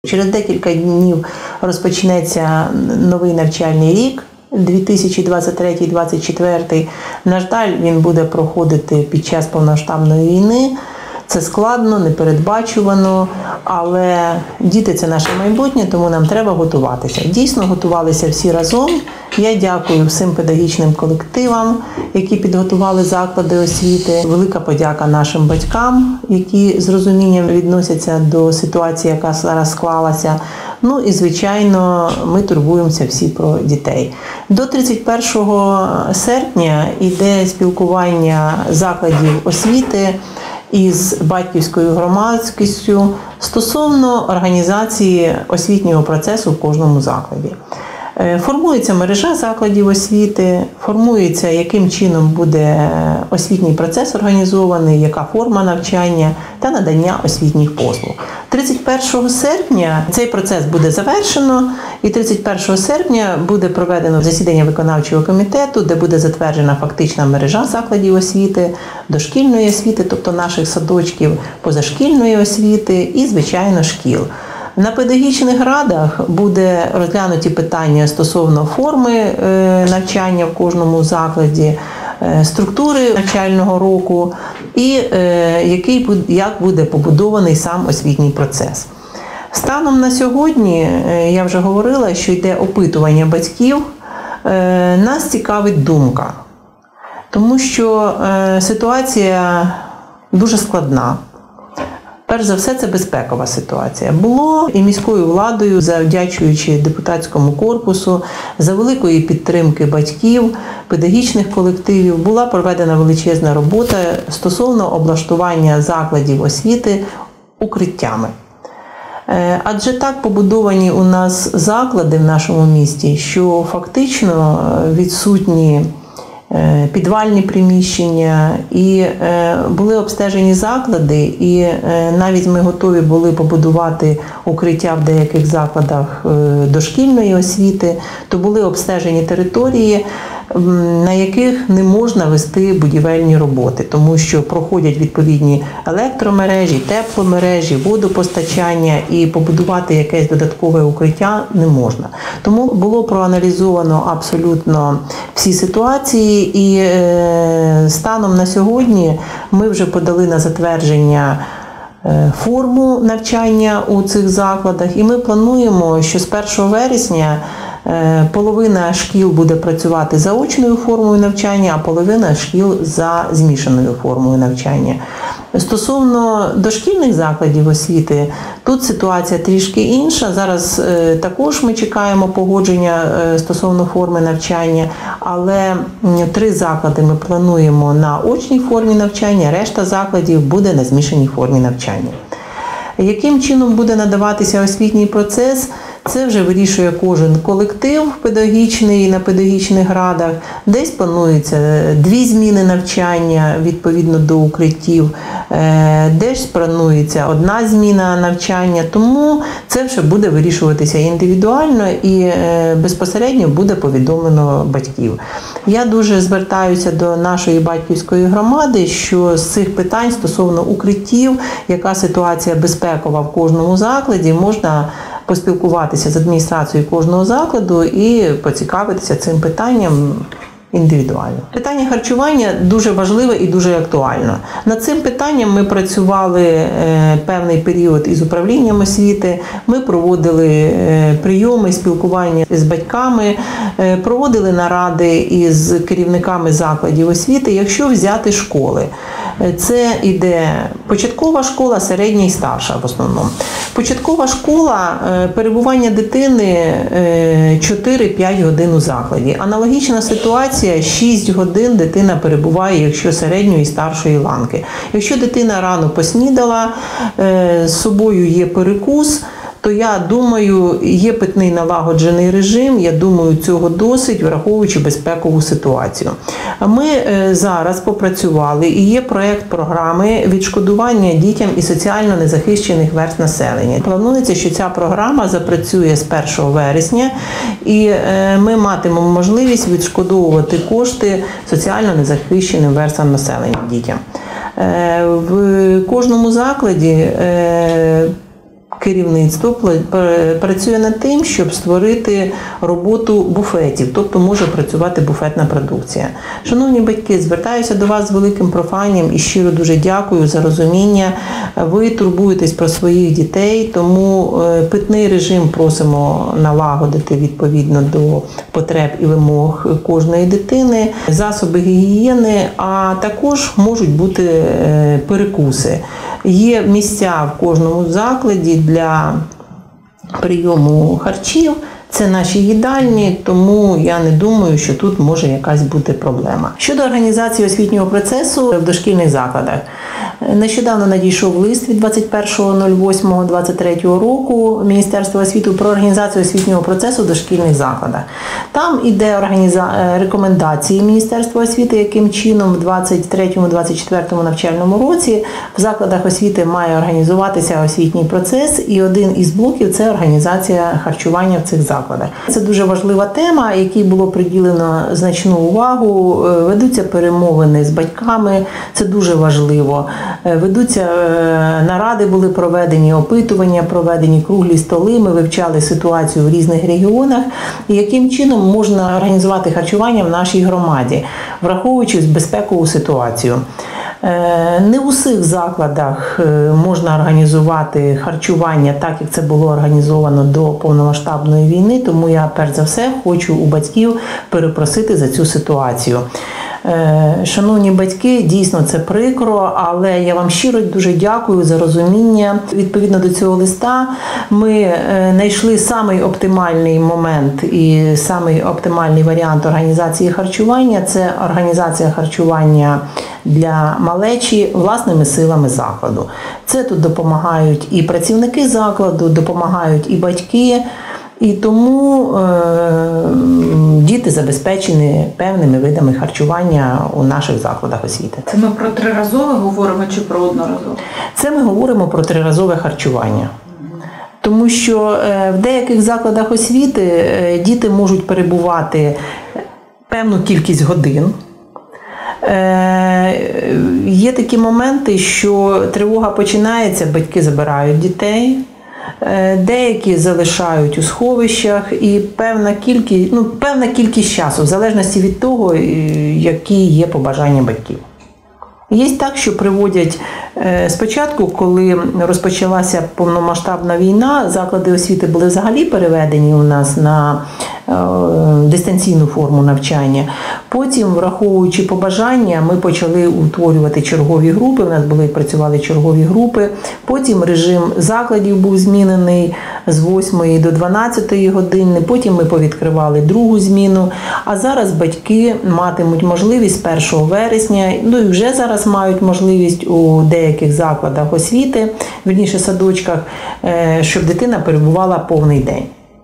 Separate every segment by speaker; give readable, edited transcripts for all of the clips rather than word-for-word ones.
Speaker 1: Через декілька днів розпочнеться новий навчальний рік, 2023-2024. На жаль, він буде проходити під час повномасштабної війни. Це складно, непередбачувано, але діти – це наше майбутнє, тому нам треба готуватися. Дійсно, готувалися всі разом. Я дякую всім педагогічним колективам, які підготували заклади освіти. Велика подяка нашим батькам, які з розумінням відносяться до ситуації, яка зараз склалася. Ну і, звичайно, ми турбуємося всі про дітей. До 31 серпня йде спілкування закладів освіти із батьківською громадськістю стосовно організації освітнього процесу в кожному закладі. Формується мережа закладів освіти, формується, яким чином буде освітній процес організований, яка форма навчання та надання освітніх послуг. 31 серпня цей процес буде завершено, і 31 серпня буде проведено засідання виконавчого комітету, де буде затверджена фактична мережа закладів освіти, дошкільної освіти, тобто наших садочків, позашкільної освіти і, звичайно, шкіл. На педагогічних радах буде розглянуті питання стосовно форми навчання в кожному закладі, структури навчального року і як буде побудований сам освітній процес. Станом на сьогодні, я вже говорила, що йде опитування батьків, нас цікавить думка, тому що ситуація дуже складна. Перш за все, це безпекова ситуація. Було і міською владою, завдячуючи депутатському корпусу, за великої підтримки батьків, педагогічних колективів, була проведена величезна робота стосовно облаштування закладів освіти укриттями. Адже так побудовані у нас заклади в нашому місті, що фактично відсутні підвальні приміщення, і були обстежені заклади, і навіть ми готові були побудувати укриття в деяких закладах дошкільної освіти, то були обстежені території, на яких не можна вести будівельні роботи, тому що проходять відповідні електромережі, тепломережі, водопостачання, і побудувати якесь додаткове укриття не можна. Тому було проаналізовано абсолютно всі ситуації, і станом на сьогодні ми вже подали на затвердження форму навчання у цих закладах, і ми плануємо, що з 1 вересня половина шкіл буде працювати за очною формою навчання, а половина шкіл за змішаною формою навчання. Стосовно дошкільних закладів освіти, тут ситуація трішки інша. Зараз також ми чекаємо погодження стосовно форми навчання, але 3 заклади ми плануємо на очній формі навчання, решта закладів буде на змішаній формі навчання. Яким чином буде надаватися освітній процес? Це вже вирішує кожен колектив педагогічний на педагогічних радах. Десь планується 2 зміни навчання відповідно до укриттів, десь планується 1 зміна навчання. Тому це вже буде вирішуватися індивідуально і безпосередньо буде повідомлено батьків. Я дуже звертаюся до нашої батьківської громади, що з цих питань стосовно укриттів, яка ситуація безпекова в кожному закладі, можна поспілкуватися з адміністрацією кожного закладу і поцікавитися цим питанням індивідуально. Питання харчування дуже важливе і дуже актуальне. Над цим питанням ми працювали певний період із управлінням освіти, ми проводили прийоми, спілкування з батьками, проводили наради із керівниками закладів освіти. Якщо взяти школи, це іде початкова школа, середня і старша в основному. Початкова школа, перебування дитини 4-5 годин у закладі. Аналогічна ситуація, 6 годин дитина перебуває, якщо середньої і старшої ланки. Якщо дитина рано поснідала, з собою є перекус, то я думаю, є питний налагоджений режим, я думаю, цього досить, враховуючи безпекову ситуацію. Ми зараз попрацювали, і є проєкт програми відшкодування дітям із соціально незахищених верств населення. Планується, що ця програма запрацює з 1 вересня, і ми матимемо можливість відшкодовувати кошти соціально незахищеним верствам населення дітям. В кожному закладі керівництво працює над тим, щоб створити роботу буфетів, тобто може працювати буфетна продукція. Шановні батьки, звертаюся до вас з великим проханням і щиро дуже дякую за розуміння. Ви турбуєтесь про своїх дітей, тому питний режим просимо налагодити відповідно до потреб і вимог кожної дитини, засоби гігієни, а також можуть бути перекуси. Є місця в кожному закладі для прийому харчів, це наші їдальні, тому я не думаю, що тут може якась бути проблема. Щодо організації освітнього процесу в дошкільних закладах. Нещодавно надійшов лист від 21.08.23 року Міністерства освіти про організацію освітнього процесу в дошкільних закладах. Там іде рекомендації Міністерства освіти, яким чином в 23-24 навчальному році в закладах освіти має організуватися освітній процес, і один із блоків – це організація харчування в цих закладах. Це дуже важлива тема, якій було приділено значну увагу, ведуться перемовини з батьками, це дуже важливо. Ведуться наради, були проведені, опитування проведені, круглі столи, ми вивчали ситуацію в різних регіонах, і яким чином можна організувати харчування в нашій громаді, враховуючи безпекову ситуацію. Не у всіх закладах можна організувати харчування так, як це було організовано до повномасштабної війни, тому я перш за все хочу у батьків перепросити за цю ситуацію. Шановні батьки, дійсно це прикро, але я вам щиро дуже дякую за розуміння. Відповідно до цього листа ми знайшли самий оптимальний момент і самий оптимальний варіант організації харчування – це організація харчування для малечі власними силами закладу. Це тут допомагають і працівники закладу, допомагають і батьки. І тому діти забезпечені певними видами харчування у наших закладах освіти.
Speaker 2: Це ми про триразове говоримо чи про одноразове?
Speaker 1: Це ми говоримо про триразове харчування. Тому що в деяких закладах освіти діти можуть перебувати певну кількість годин. Є такі моменти, що тривога починається, батьки забирають дітей. Деякі залишають у сховищах і певна кількість часу, в залежності від того, які є побажання батьків. Є так, що приводять спочатку, коли розпочалася повномасштабна війна, заклади освіти були взагалі переведені у нас на дистанційну форму навчання. Потім, враховуючи побажання, ми почали утворювати чергові групи, у нас працювали чергові групи. Потім режим закладів був змінений з 8 до 12 години, потім ми повідкривали другу зміну. А зараз батьки матимуть можливість з 1 вересня, ну і вже зараз мають можливість у деяких закладах освіти, вірніше садочках, щоб дитина перебувала повний день.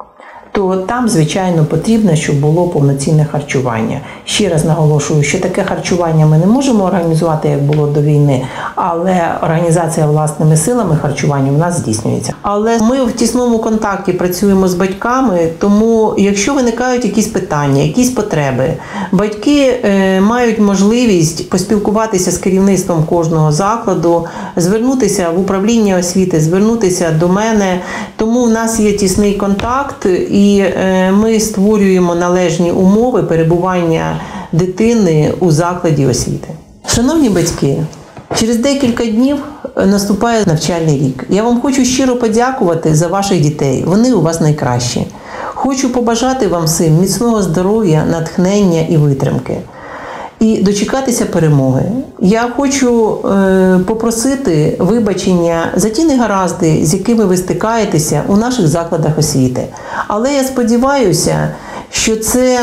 Speaker 1: То там, звичайно, потрібно, щоб було повноцінне харчування. Ще раз наголошую, що таке харчування ми не можемо організувати, як було до війни, але організація власними силами харчування в нас здійснюється. Але ми в тісному контакті працюємо з батьками, тому якщо виникають якісь питання, якісь потреби, батьки мають можливість поспілкуватися з керівництвом кожного закладу, звернутися в управління освіти, звернутися до мене, тому в нас є тісний контакт і ми створюємо належні умови перебування дитини у закладі освіти. Шановні батьки, через декілька днів наступає навчальний рік. Я вам хочу щиро подякувати за ваших дітей. Вони у вас найкращі. Хочу побажати вам всім міцного здоров'я, натхнення і витримки. І дочекатися перемоги. Я хочу попросити вибачення за ті негаразди, з якими ви стикаєтеся у наших закладах освіти. Але я сподіваюся, що це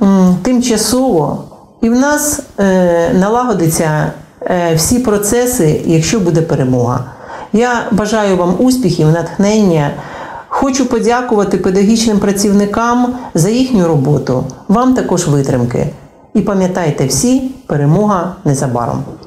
Speaker 1: тимчасово і в нас налагодяться всі процеси, якщо буде перемога. Я бажаю вам успіхів, натхнення. Хочу подякувати педагогічним працівникам за їхню роботу. Вам також витримки. І пам'ятайте всі, перемога незабаром.